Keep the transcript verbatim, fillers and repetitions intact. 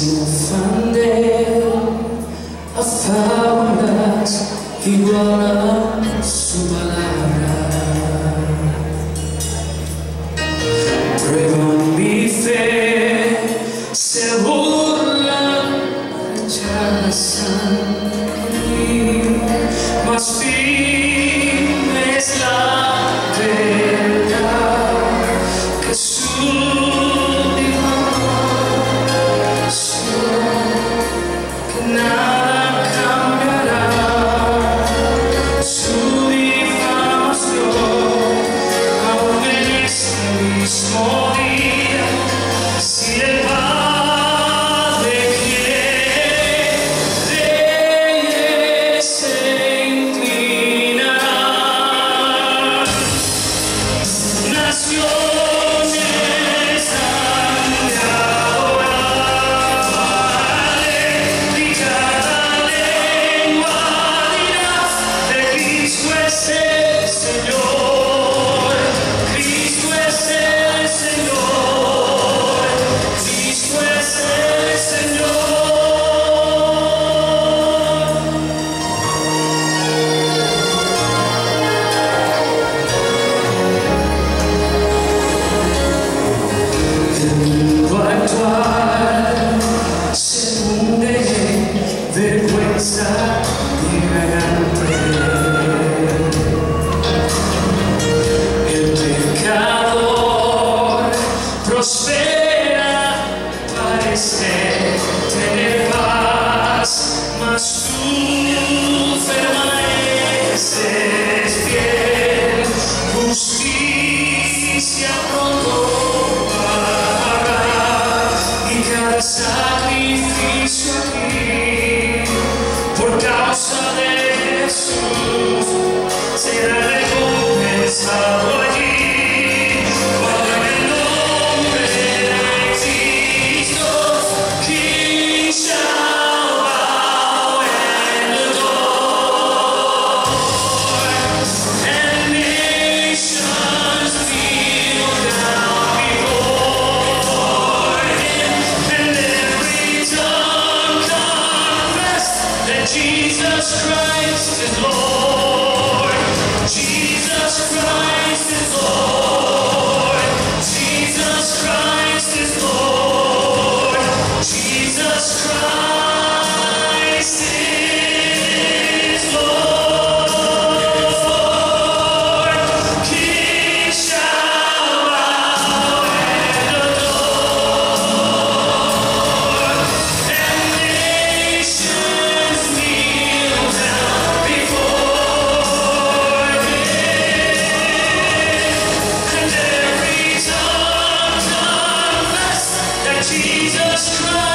mismo afán de a fábulas igual a su palabra. Prueban mi fe, se burlan, rechazan mí, mas firme es la verdad que su vergüenza ignorante. El pecador prospera, parece tener paz, mas tú permaneces fiel. Justicia pronto pagará y cada sacrificio aquí por causa de Jesús será recompensado allí. Cuando en el nombre de Cristo, King shall bow and adore, and nations kneel down before Him, and every tongue confess that Jesus Christ is Lord. Jesus Christ is Lord. Jesus Christ is Lord. Jesus Christ is Lord. King shall bow and adore, and nations kneel down before Him, and every tongue confess that Jesus Christ